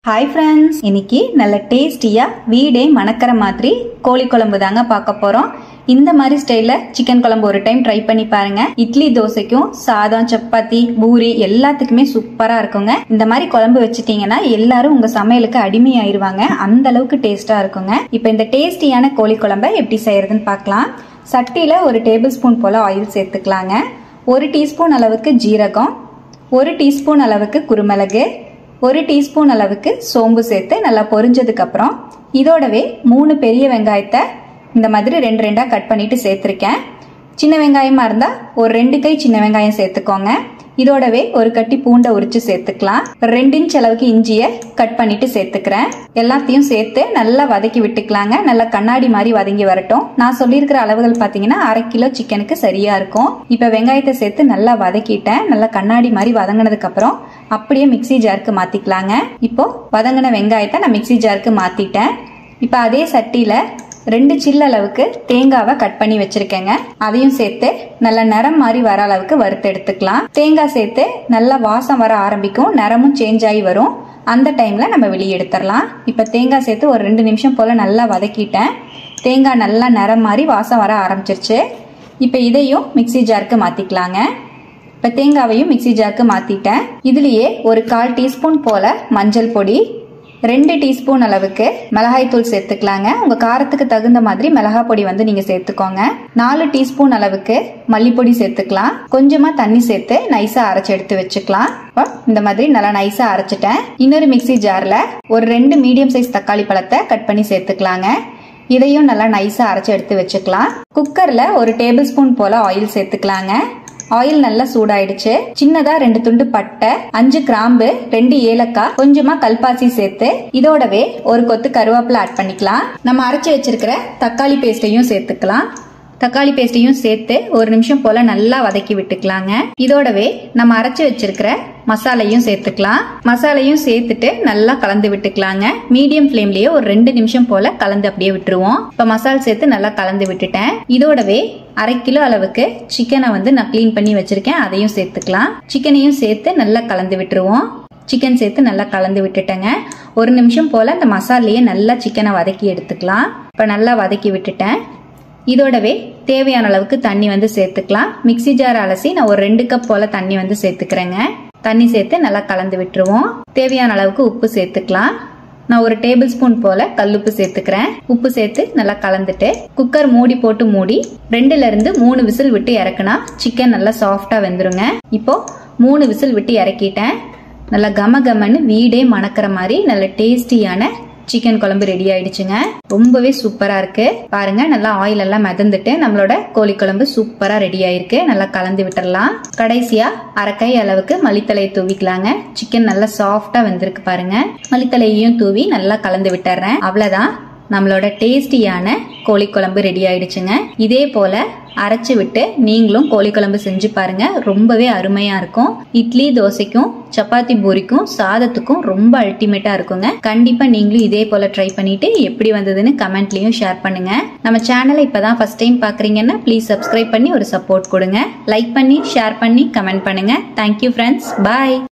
Hi friends இன்னைக்கு நல்ல டேஸ்டியா வீடே மணக்கற மாதிரி கோழி குழம்பு தாங்க பார்க்க போறோம். இந்த மாதிரி ஸ்டைல்ல சிக்கன் குழம்பு ஒரு டைம் ட்ரை பண்ணி பாருங்க. இட்லி தோசைக்கும் சாதம் சப்பாத்தி பூரி எல்லாத்துக்குமே சூப்பரா இருக்குங்க. இந்த மாதிரி குழம்பு வச்சிட்டீங்கன்னா எல்லாரும் உங்க சமையலுக்கு அடிமை ஆயிருவாங்க. அந்த அளவுக்கு டேஸ்டா இருக்குங்க. இப்போ இந்த டேஸ்டியான கோழி குழம்பை எப்படி செய்யறதுன்னு பார்க்கலாம். சட்டியில ஒரு டேபிள் ஸ்பூன் போல ஆயில் சேர்த்துக்கலாங்க. 1 டீஸ்பூன் அளவுக்கு ஜீரகம், 1 டீஸ்பூன் அளவுக்கு குருமிளகு, 1 டீஸ்பூன் அளவுக்கு சோம்பு சேர்த்து நல்லா பொரிஞ்சதுக்கு அப்புறம் இதோடவே 3 பெரிய வெங்காயத்தை இந்த மாதிரி 2 கட் பண்ணிட்டு சேர்த்திருக்கேன். சின்ன வெங்காயமா இருந்தா ஒரு 2 கை சின்ன வெங்காயம் சேர்த்துக்கோங்க. இதோடவே ஒரு கட்டி பூண்டை உரிச்சு சேர்த்துக்கலாம். 2 இன்ச் அளவுக்கு இஞ்சியை கட் பண்ணிட்டு சேர்த்துக்கிறேன். எல்லாத்தையும் சேர்த்து நல்லா வதக்கி விட்டுக்கலாங்க. நல்லா கண்ணாடி மாதிரி வதங்கி வரட்டும். நான் சொல்லியிருக்கிற அளவுகள் பாத்தீங்கன்னா 1/2 கிலோ சிக்கனுக்கு சரியா இருக்கும். இப்ப வெங்காயத்தை சேர்த்து நல்லா வதக்கிட்டேன். நல்லா கண்ணாடி மாதிரி வதங்கினதுக்கு அப்புறம் அப்படியே மிக்ஸி ஜாருக்கு மாத்திக்கலாங்க. இப்போ வதங்கின வெங்காயத்தை நான் மிக்ஸி ஜாருக்கு மாத்திட்டேன். இப்ப அதே சட்டியில 2 சில்லு அளவுக்கு தேங்காவை கட் பண்ணி வச்சிருக்கேங்க. அதையும் சேர்த்து நல்ல நிறம் மாதிரி வர அளவுக்கு வறுத்து எடுத்துக்கலாம். தேங்காய் சேர்த்து நல்லா வாசம் வர ஆரம்பிக்கும். நிறமும் சேஞ்ச் ஆகி வரும். அந்த டைம்ல நம்ம வெளியே எடுத்துடலாம். இப்ப தேங்காய் சேர்த்து ஒரு 2 நிமிஷம் போல நல்லா வதக்கிட்டேன். தேங்காய் நல்லா நிறம் மாதிரி வாசம் வர ஆரம்பிச்சிருச்சு. இப்ப இதையும் மிக்ஸி ஜாருக்கு மாத்திக்கலாங்க. இப்ப தேங்காவையும் மிக்ஸி ஜாருக்கு மாத்திட்டேன். இதுலயே ஒரு 1/4 டீஸ்பூன் போல மஞ்சள் பொடி, 2 டீஸ்பூன் அளவுக்கு மிளகாய் தூள் சேர்த்துக்கலாங்க. உங்க காரத்துக்கு தகுந்த மாதிரி மிளகாய் பொடி நீங்க சேர்த்துக்கோங்க. 4 டீஸ்பூன் அளவுக்கு மல்லிப்பொடி சேர்த்துக்கலாம். கொஞ்சமா தண்ணி சேர்த்து நைஸா அரைச்சு எடுத்து வச்சுக்கலாம். இந்த மாதிரி நல்லா நைஸா அரைச்சிட்டேன். இன்னொரு மிக்ஸி ஜார்ல ஒரு 2 மீடியம் சைஸ் தக்காளி பழத்தை கட் பண்ணி சேர்த்துக்கலாங்க. இதையும் நல்லா நைஸா அரைச்சு எடுத்து வச்சுக்கலாம். குக்கர்ல ஒரு டேபிள் ஸ்பூன் போல ஆயில் சேர்த்துக்கலாங்க. ஆயில் நல்லா சூடாயிடுச்சு. சின்னதா 2 துண்டு பட்டை, 5 கிராம்பு, 2 ஏலக்காய், கொஞ்சமா கல்பாசி சேர்த்து இதோடவே ஒரு கொத்து கருவேப்பிலை ஆட் பண்ணிக்கலாம். நம்ம அரைச்சு வச்சிருக்கிற தக்காளி பேஸ்டையும் சேர்த்துக்கலாம். தக்காளி பேஸ்டையும் சேர்த்து ஒரு நிமிஷம் போல நல்லா வதக்கி விட்டுக்கலாங்க. இதோடவே நம்ம அரைச்சு வச்சிருக்கிற மசாலையும் சேர்த்துக்கலாம். மசாலையும் சேர்த்துட்டு நல்லா கலந்து விட்டுக்கலாங்க. மீடியம் ஃப்ளேம்லயே ஒரு 2 நிமிஷம் போல கலந்து அப்படியே விட்டுருவோம். இப்ப மசாலா சேர்த்து நல்லா கலந்து விட்டுட்டேன். இதோடவே 1/2 கிலோ அளவுக்கு சிக்கனை நான் கிளீன் பண்ணி வச்சிருக்கேன். அதையும் சேர்த்துக்கலாம். சிக்கனையும் சேர்த்து நல்லா கலந்து விட்டுருவோம். சிக்கன் சேர்த்து நல்லா கலந்து விட்டுட்டேங்க. ஒரு நிமிஷம் போல இந்த மசாலையே நல்லா சிக்கனை வதக்கி எடுத்துக்கலாம். இப்ப நல்லா வதக்கி விட்டுட்டேன். இதோடவே தேவையான அளவுக்கு தண்ணி சேர்த்துக்கலாம். மிக்ஸி ஜார் அலசி நான் ஒரு 2 கப் போல தண்ணி சேர்த்துக்கிறேங்க. தண்ணி சேர்த்து நல்லா கலந்து விட்டுருவோம். தேவையான அளவுக்கு உப்பு சேர்த்துக்கலாம். நான் ஒரு டேபிள் ஸ்பூன் போல கல்லுப்பு சேர்த்துக்கிறேன். உப்பு சேர்த்து நல்லா கலந்துட்டு குக்கர் மூடி போட்டு மூடி 2ல இருந்து 3 விசில் விட்டு இறக்குனா சிக்கன் நல்லா சாஃப்டா வெந்துருங்க. இப்போ 3 விசில் விட்டு இறக்கிட்டேன். நல்லா கம கமன்னு வீடே மணக்கிற மாதிரி நல்ல டேஸ்டியான சிக்கன் குழம்பு ரெடி ஆயிடுச்சுங்க. ரொம்பவே சூப்பரா இருக்கு. பாருங்க நல்லா ஆயில் எல்லாம் மிதந்துட்டு நம்மளோட கோழி குழம்பு சூப்பரா ரெடி ஆயிருக்கு. நல்லா கலந்து விட்டுறலாம். கடைசியா 1/2 கை அளவுக்கு மல்லித்தலையை தூவிக்கலாங்க. சிக்கன் நல்லா சாஃப்டா வெந்திருக்கு பாருங்க. மல்லித்தலையையும் தூவி நல்லா கலந்து விட்டுறேன். அவ்வளவுதான், நம்மளோட டேஸ்டியான கோழி குழம்பு ரெடி ஆயிடுச்சுங்க. இதே போல அரைச்சு விட்டு நீங்களும் கோழி குழம்பு செஞ்சு பாருங்க. ரொம்பவே அருமையா இருக்கும். இட்லி தோசைக்கும் சப்பாத்தி பூரிக்கும் சாதத்துக்கும் ரொம்ப அல்டிமேட்டா இருக்குங்க. கண்டிப்பா நீங்களும் இதே போல ட்ரை பண்ணிட்டு எப்படி வந்ததுன்னு கமெண்ட்லயும் ஷேர் பண்ணுங்க. நம்ம சேனலை இப்பதான் ஃபர்ஸ்ட் டைம் பாக்குறீங்கன்னா ப்ளீஸ் சப்ஸ்கிரைப் பண்ணி ஒரு சப்போர்ட் கொடுங்க. லைக் பண்ணி ஷேர் பண்ணி கமெண்ட் பண்ணுங்க. Thank you friends. பாய்.